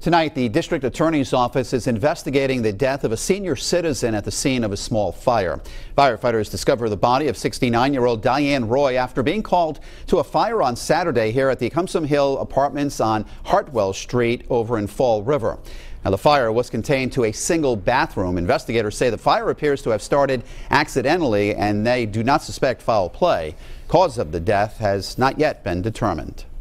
Tonight, the district attorney's office is investigating the death of a senior citizen at the scene of a small fire. Firefighters discovered the body of 69-year-old Diane Roy after being called to a fire on Saturday here at the Cumsum Hill Apartments on Hartwell Street over in Fall River. Now, the fire was contained to a single bathroom. Investigators say the fire appears to have started accidentally and they do not suspect foul play. Cause of the death has not yet been determined.